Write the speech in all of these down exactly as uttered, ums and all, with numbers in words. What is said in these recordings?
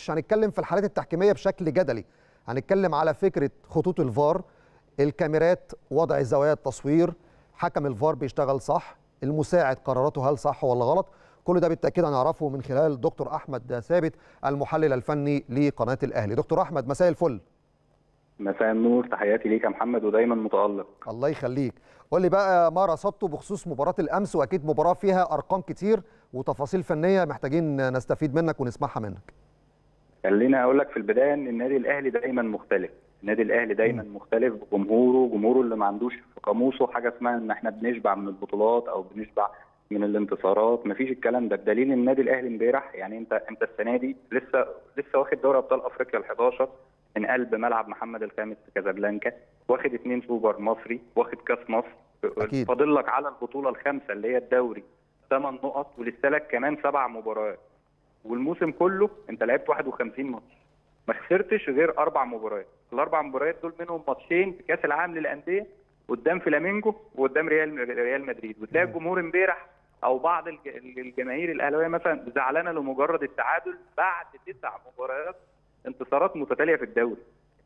مش هنتكلم في الحالات التحكيميه بشكل جدلي، هنتكلم على فكره خطوط الفار، الكاميرات، وضع زوايا التصوير، حكم الفار بيشتغل صح، المساعد قراراته هل صح ولا غلط. كل ده بالتاكيد هنعرفه من خلال الدكتور احمد ثابت المحلل الفني لقناه الاهلي. دكتور احمد مساء الفل. مساء النور، تحياتي ليك يا محمد ودايما متالق. الله يخليك. قول لي بقى ما رصدته بخصوص مباراه الامس، واكيد مباراه فيها ارقام كتير وتفاصيل فنيه محتاجين نستفيد منك ونسمعها منك. خليني اقول لك في البدايه ان النادي الاهلي دايما مختلف، النادي الاهلي دايما م. مختلف بجمهوره، جمهوره اللي ما عندوش في قاموسه حاجه اسمها ان احنا بنشبع من البطولات او بنشبع من الانتصارات، مفيش الكلام ده. بدليل النادي الاهلي امبارح، يعني انت انت السنه دي لسه لسه واخد دوري ابطال افريقيا الحداشر من قلب ملعب محمد الخامس في كازابلانكا، واخد اثنين سوبر مصري، واخد كاس مصر، أكيد. فاضل لك على البطوله الخامسه اللي هي الدوري ثمان نقط، ولسه لك كمان سبع مباريات، والموسم كله انت لعبت واحد وخمسين ماتش، ما خسرتش غير اربع مباريات، الاربع مباريات دول منهم ماتشين في كاس العالم للانديه قدام فلامينجو وقدام ريال ريال مدريد. وتلاقي الجمهور امبارح او بعض الجماهير الاهلاويه مثلا زعلانه لمجرد التعادل بعد تسع مباريات انتصارات متتاليه في الدوري،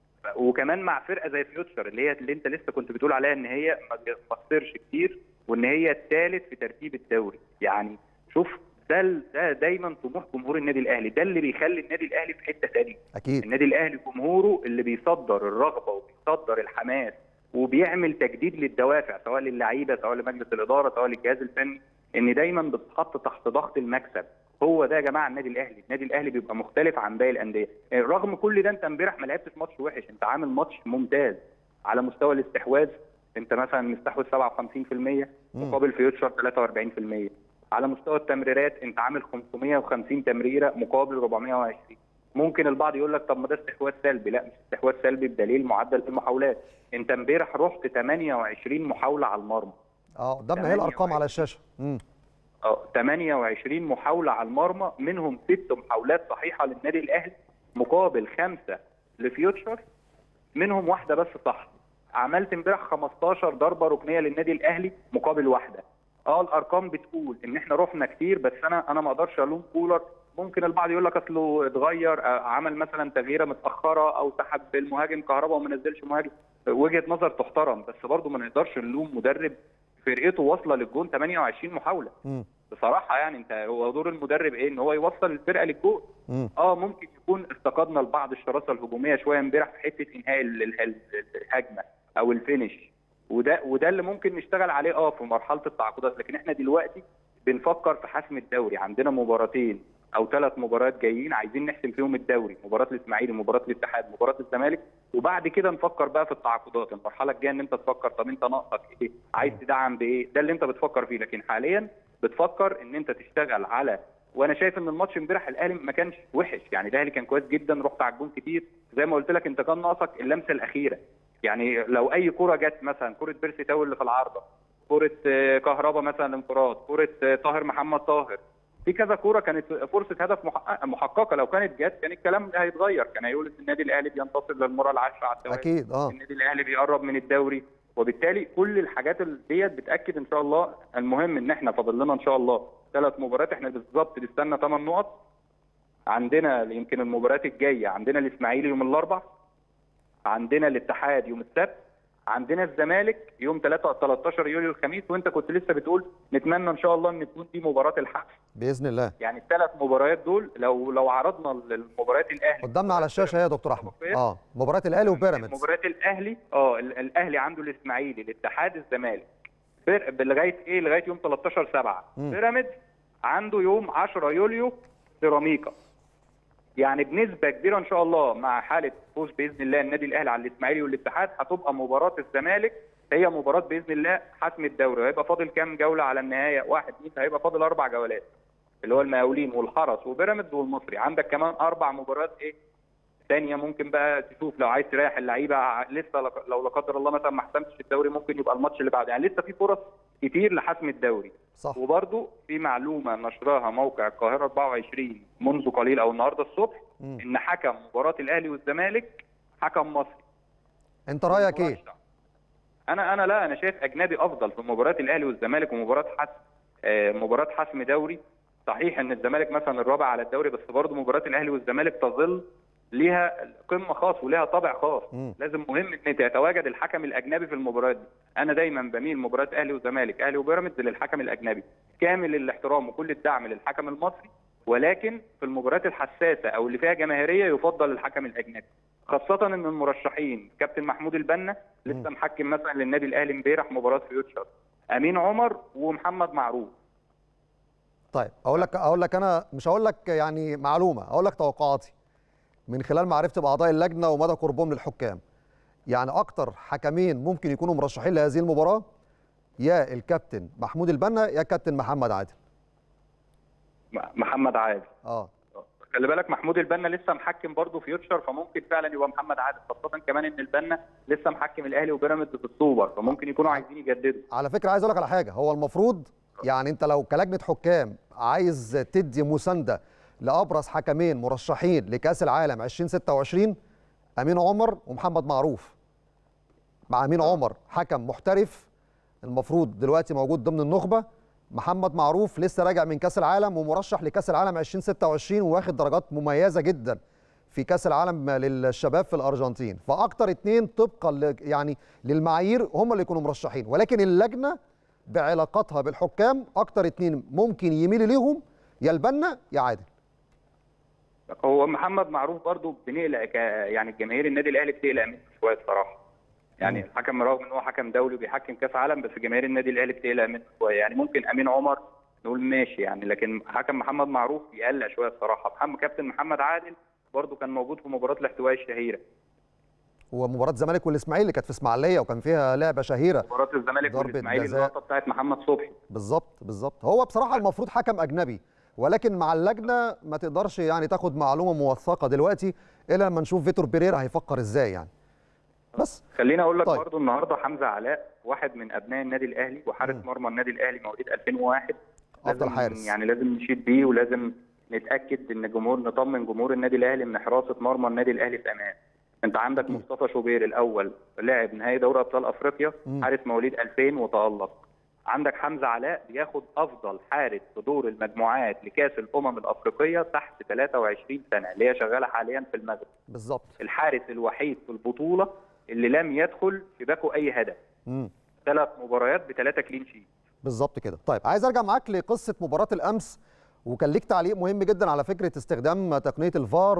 وكمان مع فرقه زي فيوتشر اللي هي اللي انت لسه كنت بتقول عليها ان هي ما خسرش كتير وان هي الثالث في ترتيب الدوري. يعني شوف ده ده دايما طموح جمهور النادي الاهلي، ده اللي بيخلي النادي الاهلي في حته ثانيه. اكيد النادي الاهلي جمهوره اللي بيصدر الرغبه وبيصدر الحماس وبيعمل تجديد للدوافع، سواء للعيبه سواء لمجلس الاداره سواء للجهاز الفني، ان دايما بتتحط تحت ضغط المكسب. هو ده يا جماعه النادي الاهلي، النادي الاهلي بيبقى مختلف عن باقي الانديه. رغم كل ده انت امبارح ما لعبتش ماتش وحش، انت عامل ماتش ممتاز على مستوى الاستحواذ، انت مثلا مستحوذ سبعة وخمسين بالمية مقابل فيوتشر ثلاثة وأربعين بالمية. على مستوى التمريرات انت عامل خمسمية وخمسين تمريره مقابل أربعمية وعشرين. ممكن البعض يقول لك طب ما ده استحواذ سلبي، لا مش استحواذ سلبي بدليل معدل المحاولات، انت امبارح رحت ثمانية وعشرين محاوله على المرمى. اه قدامنا اهي الارقام على الشاشه. امم اه ثمانية وعشرين محاوله على المرمى، منهم ست محاولات صحيحه للنادي الاهلي مقابل خمسه لفيوتشر، منهم واحده بس صح. عملت امبارح خمستاشر ضربه ركنيه للنادي الاهلي مقابل واحده. اه الارقام بتقول ان احنا رحنا كتير، بس انا انا ما اقدرش الوم كولر. ممكن البعض يقول لك اصله اتغير، عمل مثلا تغييره متاخره او سحب المهاجم كهربا وما نزلش مهاجم، وجهه نظر تحترم، بس برضه ما نقدرش نلوم مدرب فرقته واصله للجون ثمانية وعشرين محاوله. م. بصراحه يعني انت هو دور المدرب ايه؟ ان هو يوصل الفرقه للجون. اه ممكن يكون افتقدنا لبعض الشراسه الهجوميه شويه امبارح في حته انهاء الهجمه او الفينش، وده وده اللي ممكن نشتغل عليه اه في مرحله التعاقدات. لكن احنا دلوقتي بنفكر في حسم الدوري، عندنا مباراتين او ثلاث مباريات جايين عايزين نحسم فيهم الدوري، مباراه الاسماعيلي، مباراه الاتحاد، مباراه الزمالك، وبعد كده نفكر بقى في التعاقدات. المرحله الجايه ان انت تفكر طب انت ناقصك ايه؟ عايز تدعم بايه؟ ده اللي انت بتفكر فيه. لكن حاليا بتفكر ان انت تشتغل على، وانا شايف ان الماتش امبارح الاهلي ما كانش وحش، يعني الاهلي كان كويس جدا، رحت على الجون كتير زي ما قلت لك، انت كان ناقصك اللمسه الاخيره. يعني لو اي كره جت مثلا كره بيرسي تاو اللي في العارضه، كره كهربا مثلا انفراد، كره طاهر محمد طاهر، في كذا كوره كانت فرصه هدف محققه، لو كانت جت كان الكلام هيتغير، كان هيقول ان النادي الاهلي بينتصر للمره العاشره على التوالي، اكيد اه النادي الاهلي بيقرب من الدوري. وبالتالي كل الحاجات ديت بتاكد ان شاء الله. المهم ان احنا فاضل لنا ان شاء الله ثلاث مباريات، احنا بالظبط بنستنى ثمان نقط. عندنا يمكن المباريات الجايه، عندنا الاسماعيلي يوم الاربعاء، عندنا الاتحاد يوم السبت، عندنا الزمالك يوم تلتاشر يوليو الخميس، وانت كنت لسه بتقول نتمنى ان شاء الله ان تكون دي مباراه الحسم باذن الله. يعني الثلاث مباريات دول لو لو عرضنا للمباريات الاهلي قدامنا على الشاشه يا دكتور احمد اه مباراه الاهلي وبيراميدز. مباريات الاهلي اه الاهلي عنده الاسماعيلي، الاتحاد، الزمالك لغايه ايه؟ لغايه يوم تلتاشر سبعة. بيراميدز عنده يوم عشرة يوليو سيراميكا. يعني بنسبه كبيره ان شاء الله مع حاله فوز باذن الله النادي الاهلي على الاسماعيلي والاتحاد، هتبقى مباراه الزمالك هي مباراه باذن الله حسم الدوري. هيبقى فاضل كام جوله على النهايه؟ واحد اثنين، هيبقى فاضل اربع جولات، اللي هو المقاولين والحرس وبيراميدز والمصري. عندك كمان اربع مباريات ايه ثانيه، ممكن بقى تشوف لو عايز تريح اللعيبه لسه، لو لا قدر الله مثلا ما حسمتش الدوري ممكن يبقى الماتش اللي بعده، يعني لسه في فرص كتير لحسم الدوري. صح. وبرده في معلومه نشرها موقع القاهره أربعة وعشرين منذ قليل او النهارده الصبح، م. ان حكم مباراه الاهلي والزمالك حكم مصري. انت رايك ايه؟ انا انا لا انا شايف اجنبي افضل في مباراه الاهلي والزمالك ومباراه حسم آه مباراه حسم دوري. صحيح ان الزمالك مثلا الرابع على الدوري، بس برضه مباراه الاهلي والزمالك تظل ليها قمه خاص وليها طابع خاص. مم. لازم مهم ان يتواجد الحكم الاجنبي في المباريات دي. انا دايما بميل مباراه اهلي وزمالك، اهلي وبيراميدز، للحكم الاجنبي. كامل الاحترام وكل الدعم للحكم المصري، ولكن في المباريات الحساسه او اللي فيها جماهيريه يفضل الحكم الاجنبي، خاصه ان المرشحين كابتن محمود البنا لسه محكم مثلا للنادي الاهلي امبارح مباراه فيوتشر، امين عمر ومحمد معروف. طيب اقول لك اقول لك انا مش هقول لك يعني معلومه، اقول لك توقعاتي من خلال معرفتي باعضاء اللجنه ومدى قربهم للحكام. يعني اكتر حكمين ممكن يكونوا مرشحين لهذه المباراه يا الكابتن محمود البنا يا كابتن محمد عادل. محمد عادل. اه خلي بالك محمود البنا لسه محكم برضه فيوتشر، فممكن فعلا يبقى محمد عادل، خاصه كمان ان البنا لسه محكم الاهلي وبيراميدز في السوبر، فممكن يكونوا عايزين يجددوا. على فكره عايز اقول لك على حاجه، هو المفروض يعني انت لو كلجنه حكام عايز تدي مسانده لابرز حكمين مرشحين لكاس العالم ألفين وستة وعشرين، امين عمر ومحمد معروف. مع امين عمر حكم محترف المفروض دلوقتي موجود ضمن النخبه، محمد معروف لسه راجع من كاس العالم ومرشح لكاس العالم ألفين وستة وعشرين وواخد درجات مميزه جدا في كاس العالم للشباب في الارجنتين، فاكتر اتنين طبقا يعني للمعايير هم اللي يكونوا مرشحين، ولكن اللجنه بعلاقاتها بالحكام اكتر اتنين ممكن يميل ليهم يا البنا يا عادل. هو محمد معروف برضه بنقلق، يعني الجماهير النادي الاهلي بتقلق منه شويه الصراحه. يعني الحكم رغم ان هو حكم دولي وبيحكم كاس عالم، بس جماهير النادي الاهلي بتقلق منه شويه. يعني ممكن امين عمر نقول ماشي يعني، لكن حكم محمد معروف يقلق شويه الصراحه. محمد كابتن محمد عادل برضه كان موجود في مباراه الاحتواء الشهيره، ومباراه الزمالك والاسماعيلي اللي كانت في اسماعيليه وكان فيها لعبه شهيره، مباراه الزمالك والاسماعيلي اللقطه بتاعت محمد صبحي. بالظبط بالظبط. هو بصراحه المفروض حكم اجنبي، ولكن مع اللجنه ما تقدرش يعني تاخد معلومه موثقه دلوقتي الا لما نشوف فيتور بيريرا هيفكر ازاي يعني. بس خليني اقول لك طيب. برضه النهارده حمزه علاء واحد من ابناء النادي الاهلي وحارس مرمى النادي الاهلي مواليد ألفين وواحد، افضل حارس، يعني لازم نشيد بيه ولازم نتاكد ان جمهور نطمن جمهور النادي الاهلي ان حراسه مرمى النادي الاهلي في امان. انت عندك مصطفى شوبير الاول لاعب نهائي دوري ابطال افريقيا، حارس مواليد ألفين وتالق. عندك حمزه علاء بياخد افضل حارس في دور المجموعات لكاس الامم الافريقيه تحت ثلاثة وعشرين سنه اللي هي شغاله حاليا في المغرب. بالظبط الحارس الوحيد في البطوله اللي لم يدخل شباكه اي هدف. امم ثلاث مباريات بثلاثه كلين شيت. بالظبط كده. طيب عايز ارجع معاك لقصه مباراه الامس، وكان ليك تعليق مهم جدا على فكره استخدام تقنيه الفار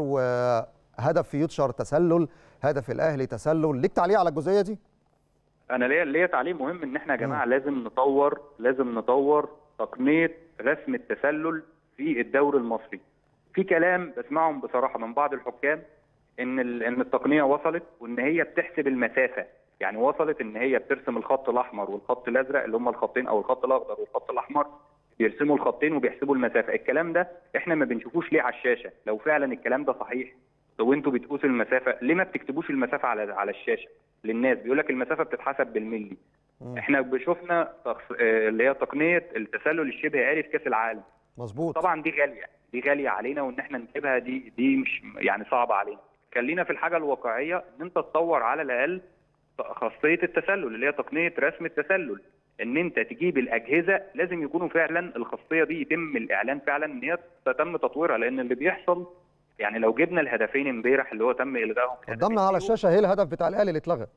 وهدف فيوتشر تسلل، هدف الاهلي تسلل، ليك تعليق على الجزئيه دي؟ انا ليا ليا تعليق مهم ان احنا يا جماعه م. لازم نطور لازم نطور تقنيه رسم التسلل في الدوري المصري. في كلام بسمعهم بصراحه من بعض الحكام ان ان التقنيه وصلت وان هي بتحسب المسافه، يعني وصلت ان هي بترسم الخط الاحمر والخط الازرق اللي هم الخطين، او الخط الاخضر والخط الاحمر، بيرسموا الخطين وبيحسبوا المسافه. الكلام ده احنا ما بنشوفوش ليه على الشاشه؟ لو فعلا الكلام ده صحيح، لو انتوا بتقوسوا المسافه ليه ما بتكتبوش المسافه على على الشاشه للناس؟ بيقول لك المسافه بتتحسب بالملي. م. احنا شفنا اللي هي تقنيه التسلل الشبه آلي في كاس العالم. مظبوط. طبعا دي غاليه، دي غاليه علينا، وان احنا نجيبها دي دي مش يعني صعبه علينا. خلينا في الحاجه الواقعيه ان انت تطور على الاقل خاصيه التسلل اللي هي تقنيه رسم التسلل، ان انت تجيب الاجهزه لازم يكونوا فعلا الخاصيه دي يتم الاعلان فعلا ان هي تم تطويرها، لان اللي بيحصل يعني لو جبنا الهدفين امبارح اللي هو تم الغائهم قدامنا على الشاشه اهي الهدف بتاع الاهلي اللي اتلغى.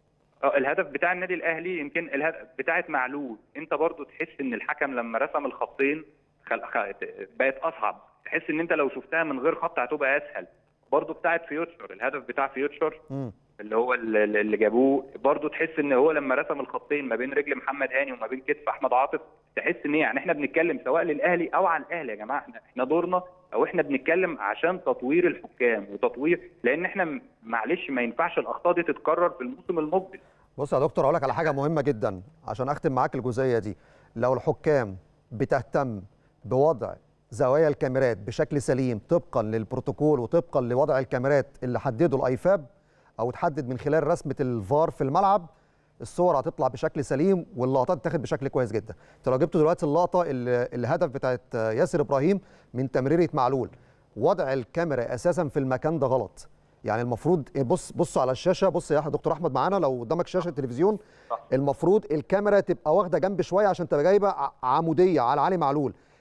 اه الهدف بتاع النادي الاهلي يمكن الهدف بتاعت معلول، انت برضو تحس ان الحكم لما رسم الخطين خل... خل... بقت اصعب، تحس ان انت لو شفتها من غير خط هتبقى اسهل. برضو بتاعت فيوتشر، الهدف بتاع فيوتشر م. اللي هو اللي جابوه، برضو تحس ان هو لما رسم الخطين ما بين رجل محمد هاني وما بين كتف احمد عاطف، تحس ان يعني احنا بنتكلم سواء للاهلي او على الاهلي يا جماعه، احنا احنا دورنا او احنا بنتكلم عشان تطوير الحكام وتطوير، لان احنا معلش ما ينفعش الاخطاء دي تتكرر في الموسم المقبل. بص يا دكتور اقول لك على حاجه مهمه جدا عشان اختم معاك الجزئيه دي. لو الحكام بتهتم بوضع زوايا الكاميرات بشكل سليم طبقا للبروتوكول وطبقا لوضع الكاميرات اللي حدده الايفاب او تحدد من خلال رسمه الفار في الملعب، الصور هتطلع بشكل سليم واللقطات تاخد بشكل كويس جدا. انت لو جبت دلوقتي اللقطه الهدف بتاعت ياسر ابراهيم من تمريره معلول، وضع الكاميرا اساسا في المكان ده غلط. يعني المفروض بص بصوا على الشاشه، بص يا دكتور احمد معانا لو قدامك شاشه التلفزيون، المفروض الكاميرا تبقى واخده جنب شويه عشان تبقى جايبه عموديه على علي معلول.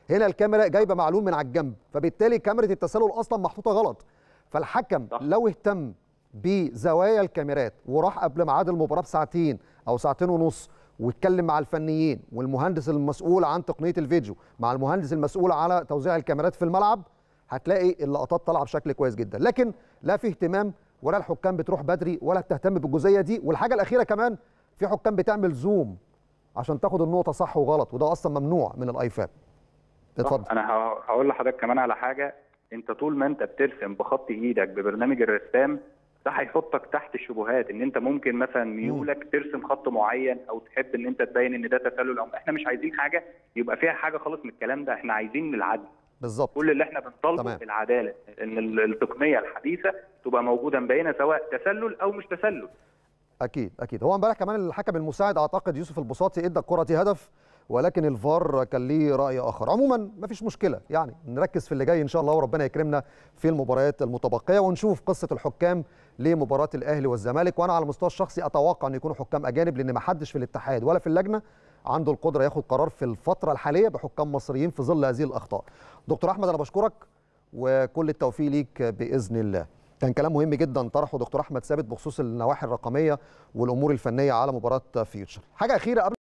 هنا الكاميرا جايبه معلوم من على الجنب، فبالتالي كاميرا التسلل اصلا محطوطه غلط. فالحكم صح. لو اهتم بزوايا الكاميرات وراح قبل ميعاد المباراه بساعتين او ساعتين ونص واتكلم مع الفنيين والمهندس المسؤول عن تقنيه الفيديو مع المهندس المسؤول على توزيع الكاميرات في الملعب، هتلاقي اللقطات طالعه بشكل كويس جدا. لكن لا في اهتمام، ولا الحكام بتروح بدري ولا بتهتم بالجزئيه دي. والحاجه الاخيره كمان، في حكام بتعمل زوم عشان تاخد النقطه صح وغلط، وده اصلا ممنوع من الايفاب. اتفضل. انا ه- هقول لحضرتك كمان على حاجه. انت طول ما انت بترسم بخط ايدك ببرنامج الرسام ده هيحطك تحت الشبهات، ان انت ممكن مثلا ميولك ترسم خط معين او تحب ان انت تبين ان ده تسلل، او احنا مش عايزين حاجه يبقى فيها حاجه خالص من الكلام ده. احنا عايزين العدل. بالظبط. كل اللي احنا بنطالبه تمام. العداله، ان ال- التقنيه الحديثه تبقى موجوده مبينه سواء تسلل او مش تسلل. اكيد اكيد. هو امبارح كمان الحكم المساعد اعتقد يوسف البساطي ادى الكره دي هدف، ولكن الفار كان ليه راي اخر. عموما ما فيش مشكله، يعني نركز في اللي جاي ان شاء الله، وربنا يكرمنا في المباريات المتبقيه ونشوف قصه الحكام لمباراه الاهلي والزمالك. وانا على المستوى الشخصي اتوقع ان يكونوا حكام اجانب، لان ما حدش في الاتحاد ولا في اللجنه عنده القدره ياخد قرار في الفتره الحاليه بحكام مصريين في ظل هذه الاخطاء. دكتور احمد انا بشكرك وكل التوفيق ليك باذن الله. كان كلام مهم جدا طرحه دكتور احمد ثابت بخصوص النواحي الرقميه والامور الفنيه على مباراه فيوتشر. حاجه اخيره قبل